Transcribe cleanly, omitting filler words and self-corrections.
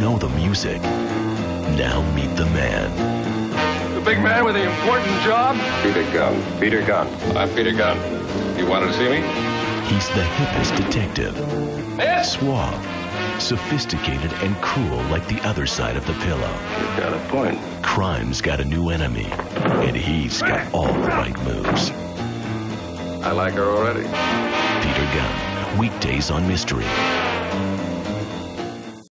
know the music. Now meet the man. The big man with the important job? Peter Gunn. Peter Gunn. I'm Peter Gunn. You wanted to see me? He's the hippest detective. Yes? Suave, sophisticated, and cruel like the other side of the pillow. You've got a point. Crime's got a new enemy, and he's got all the right moves. I like her already. Peter Gunn, weekdays on Mystery.